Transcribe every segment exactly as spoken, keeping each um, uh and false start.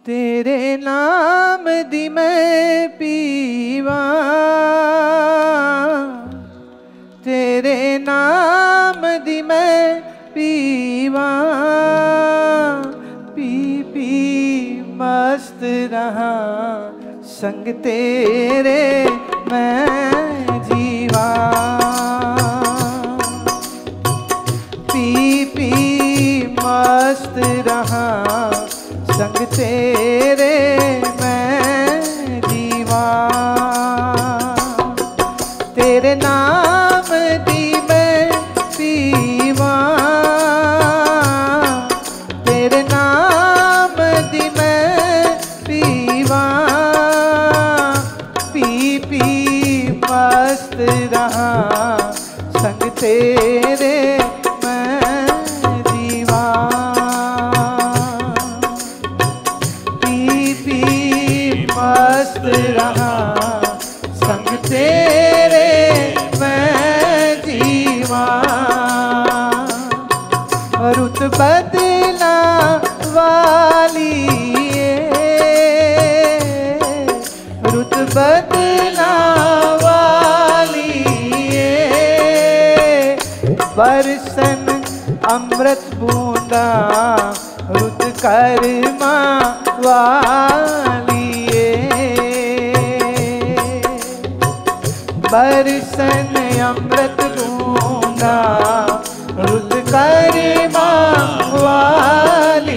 तेरे नाम दी मैं पीवा, तेरे नाम दी मैं पीवा, पी पी मस्त रहा संग तेरे मैं जीवा, पी पी मस्त रहा संग तेरे मैं जीवा, तेरे नाम दी मैं पीवा, तेरे नाम दी मैं पीवा, पी पी मस्त रहा संग तेरे मैं जीवा, पी पी मस्त रहा संग तेरे मैं जीवा, रुत बदला वाली रुत बदला वाली बरसन अमृत बूंदा रुत करमा वाली बरसन अमृत बूंदा रुत करमा वाली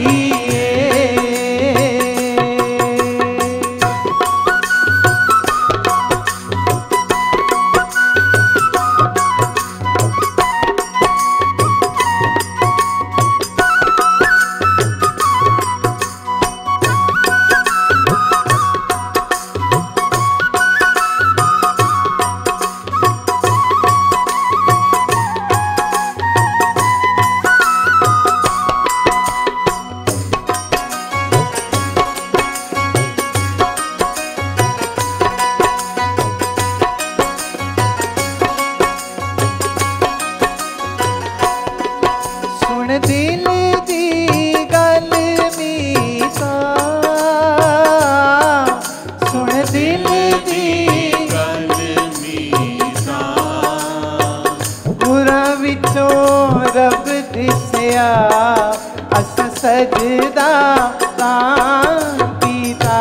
सजदा पीता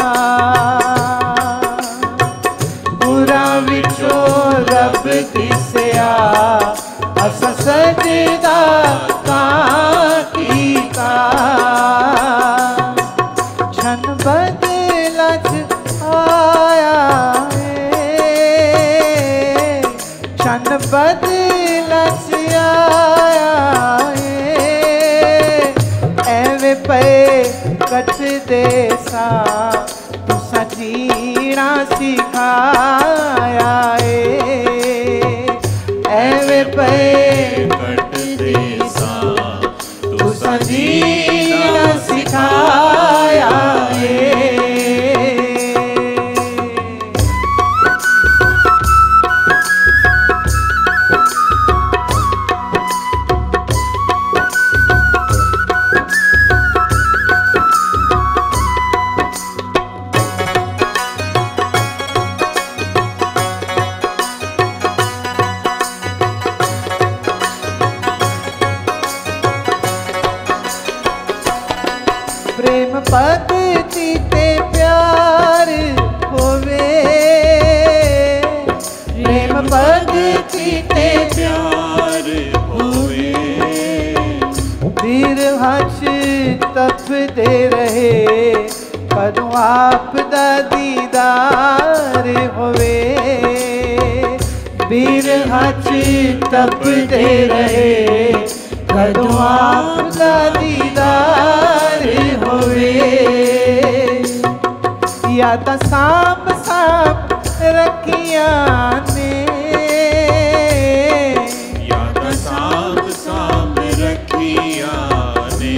बुरा विचो रब दिसया अस सजदा पीता छन बदलच आया छन बदलच आया पे कट दे सा तुसा जीना सिखाया एवे पे कट दे सा तुसा जीना सिखाया भगती ते प्यार होवे प्रेम भगती ते प्यार होवे वीर हच तप दे रहे कदों आप दा दीदार होवे वीर हच तप दे रहे कदों आप दा दीदार होवे या ता सांप सांप रखिया ने या ता सांप सांप रखिया ने।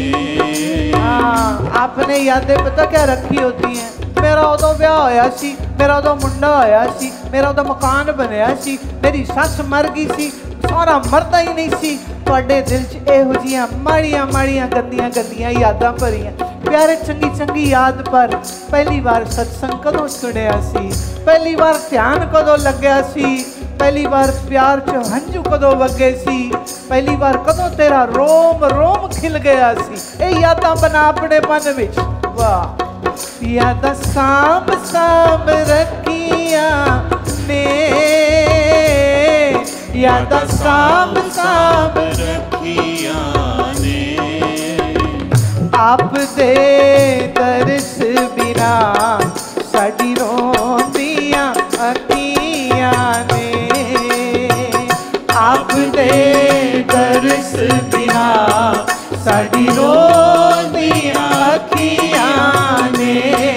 आपने यादें पता क्या रखी होती हैं? मेरा उदों ब्याह होया सी, मेरा उदों मुंडा होया सी, मेरा उदों मकान बनया सी, मेरी सस मर गई सी, सारा मरदा ही नहीं सी तुहाडे दिल च इहो जिहियां माड़ियां माड़ियां गंदियां गंदियां यादां भरियां। प्यारे चंगी चंगी याद पर पहली बार सत्संग कदों सुनिया सी, पहली बार ध्यान कदों लग्या सी, पहली बार प्यार च हंझू कदों वगे सी, पहली बार कदों तेरा रोम रोम खिल गया सी। ये यादां बना अपने मन विच। वाह यादां सांभ सांभ रखियां ने, यादां सांभ सांभ रखियां ने, आप दे दर्श बिना साडी रोंदियां अखियां ने, आप दे दर्श बिना साडी रोंदियां अखियां ने।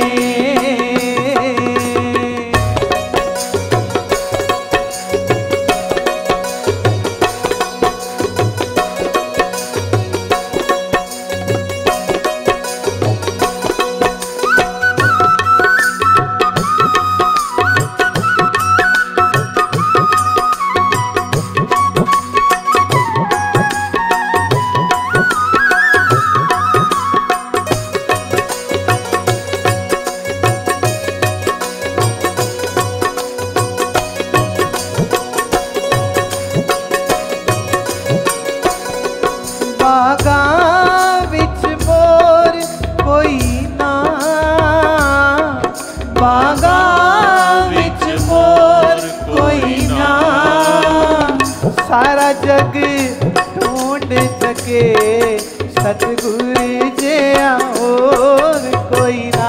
सारा जग ढूंढ सके सतगुरु जिया और कोई ना,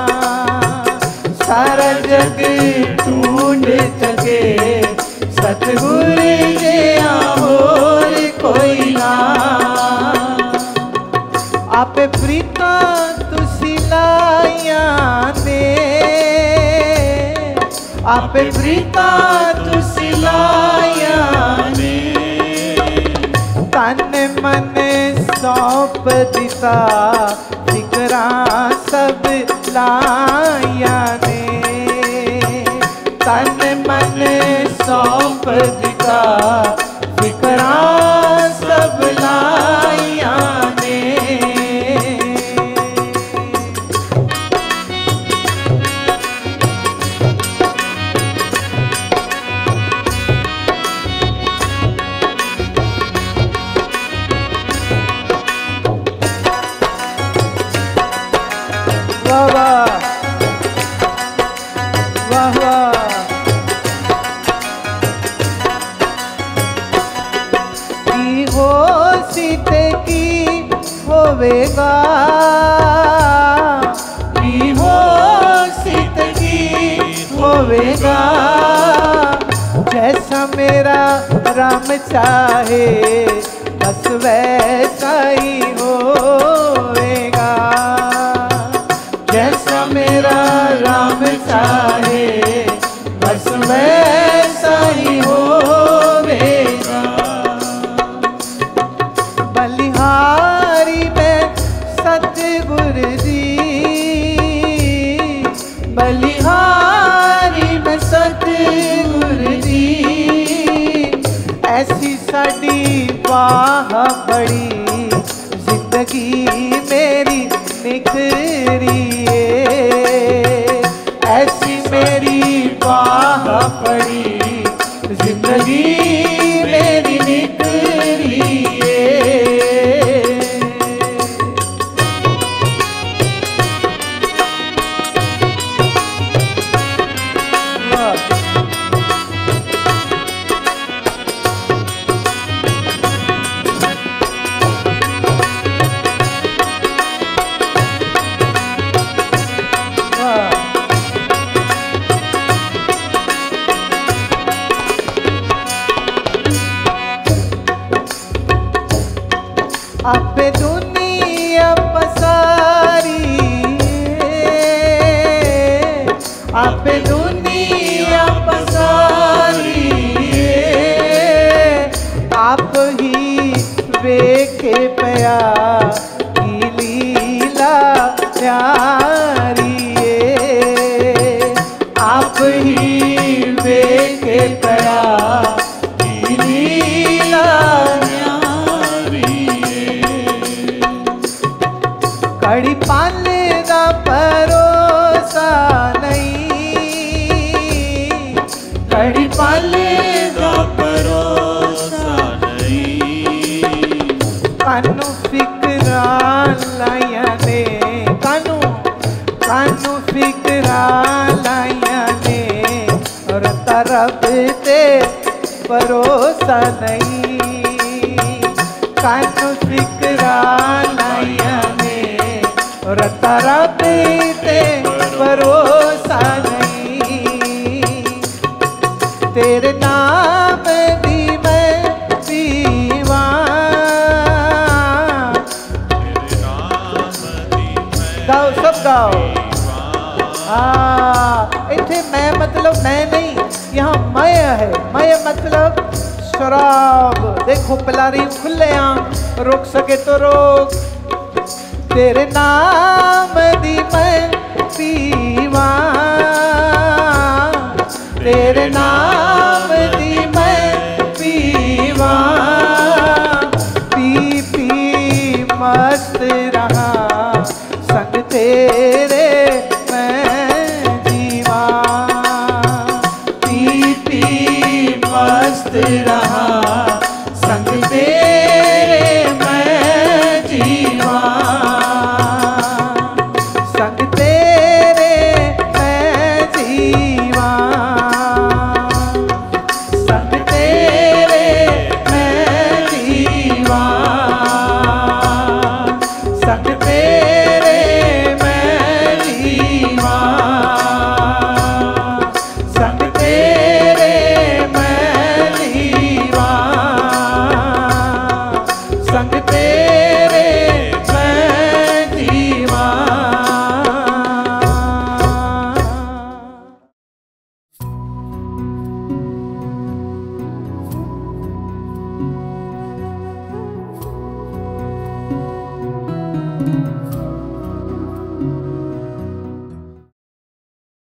सारा जग ढूंढ सके सतगुरु जिया और कोई ना। आपे प्रीता तुसी लाइया ने, आपे प्रीता तुसी लाइया ने, तन मन सौंप दिता फिकरा सब लाइया ने, तन मन सौंप दिता फिकरा सब लाइया ने। वाह वाह वाह, की हो सीते की होवेगा, की हो सीते की होवेगा, जैसा मेरा राम चाहे बस वैसा ही होवेगा, जैसा मेरा राम चाहे बस वैसा ही होवेगा। बलिहारी में सतगुरु दी, बलिहारी में सतगुरु दी, ऐसी साडी वाह बड़ी जिंदगी मेरी निखरी, ऐसी मेरी वाह पड़ी जिंदगी मेरी निखरी। आपे दुनिया पसारी, आपे दुनिया पसारी, आप ही वेखे पया की लीला प्यारी, आप ही वेखे पया की लीला दा भरोसा नहीं, घड़ी पल दा भरोसा नहीं। कानू फिकरा लाया ने, कानू कानू फिकरा लाया ने, और तरफ ते भरोसा नहीं। कानू फिकरा लाया ने, और तरफ ते भरोसा नहीं। तेरे नाम दी मैं दीवान, तेरे नाम दी मैं गाओ, सब गाओ। हाँ, इथे मैं मतलब मैं नहीं, यहाँ मय है। मय मतलब शराब। देखो पिला रही खुले आम, रोक सके तो रोक। तेरे नाम दी मैं दीवान, तेरे नाम दी मैं दीवान। पी पी मस्त रहा संग तेरे मैं दीवान। पी पी मस्त रहा संग तेरे मैं दीवान। संग तेरे मैं दीवान, संग तेरे मैं दीवान। संग तेरे मैं दीवान, संग तेरे मैं दीवान। संग तेरे मैं दीवान।